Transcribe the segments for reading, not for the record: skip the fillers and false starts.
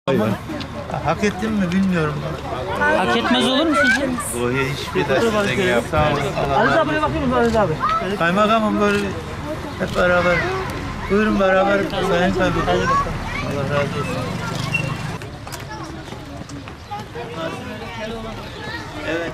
Ama hak ettim mi bilmiyorum. Hak etmez olur mu sizce? Bu hiçbir de size yaptı. Sağ olun. Aziz abi bakayım Aziz abi. Kaymakamım böyle hep beraber. Buyurun beraber sayın kaymakam. Allah razı olsun. Evet.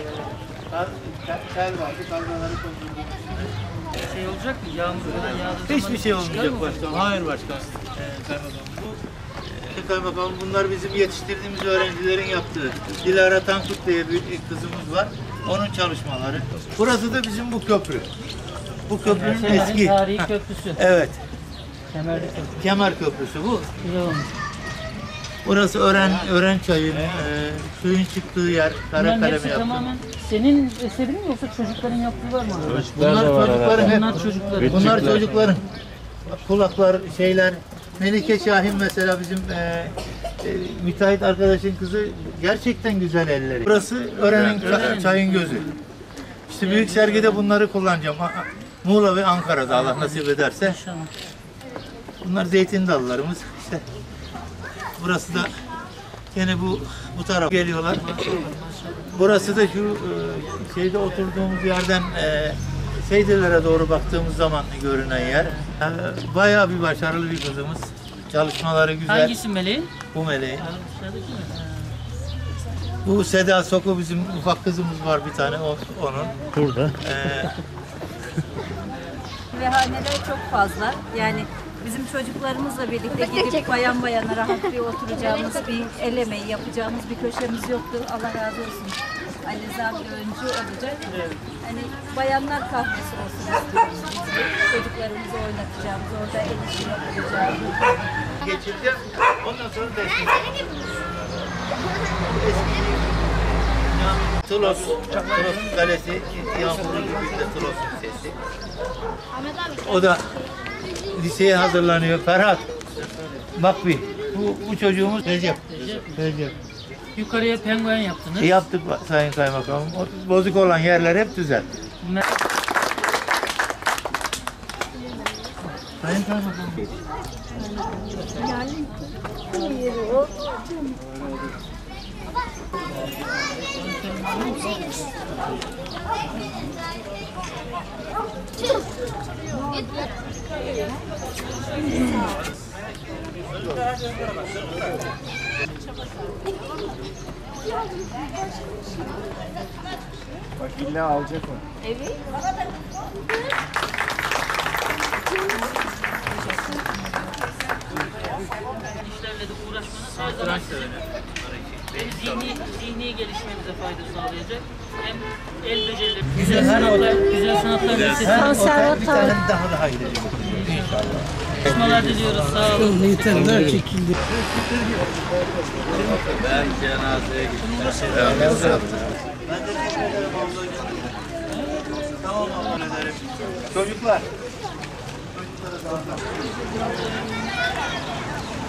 Tel vardı, kargaları kontrol. Şey olacak mı? Yağmur falan yağdığı Hiçbir şey olmayacak başkanım. Hayır başkanım. Kaymakamım. Kaymakamım bunlar bizim yetiştirdiğimiz öğrencilerin yaptığı. Dilara Tankut diye bir kızımız var. Onun çalışmaları. Burası da bizim bu köprü. Bu köprünün Kemer'in eski. tarihi köprüsü. Evet. Kemer'de köprü. Kemer Köprüsü bu. Güzel olmuş. Burası Ören Çayı, suyun çıktığı yer, Bunların Karakalemi hepsi yaptım. tamamen senin eserin mi yoksa çocukların yaptığı var mı? Bunlar çocukların hep. Bunlar çocukların. Bunlar çocukların. Kulaklar, şeyler. Melike Şahin mesela bizim müteahhit arkadaşın kızı gerçekten güzel elleri. Burası Ören'in çayın gözü. İşte büyük sergide bunları kullanacağım. Muğla ve Ankara'da Allah nasip ederse. İnşallah. Bunlar zeytin dallarımız. İşte burası da yine bu taraf geliyorlar. Burası da şu şeyde oturduğumuz yerden Seydelere doğru baktığımız zaman görünen yer. Bayağı bir başarılı bir kızımız. Çalışmaları güzel. Hangisi meleğin? Bu meleğin. Aşağıdaki mi? Bu Seda Soku bizim ufak kızımız var bir tane onun. Burada. Vehaneler çok fazla. Yani bizim çocuklarımızla birlikte gidip bayan bayana rahat bir oturacağımız, bir el emeği yapacağımız bir köşemiz yoktu. Allah razı olsun. Ali Rıza abi öncü olacak. Hani bayanlar kahvesi olsun istiyoruz biz de. Çocuklarımızı oynatacağımız, orada el işi yapacağımız. Geçireceğim. Ondan sonra destek. Tulos Kalesi, Yağmurlu gibi de Tulos'un sesi. O da liseye hazırlanıyor. Ferhat, bak bir, bu çocuğumuz Recep. Yukarıya penguen yaptınız. Yaptık Sayın Kaymakamım. O bozuk olan yerler hep düzeltti. Sayın Kaymakamım. Bak illa alacak o. İşlerle de uğraşmanız her zaman zihni gelişmenize fayda sağlayacak. Hem el becerileri, güzel sanatlar lisesi. Her otel bir tane daha ileri götürüyor inşallah. Çalışmalar diliyoruz. Sağ olun. Yeterler çekildi. Ben cenazeye gittim. Tamam abone ederim. Çocuklar.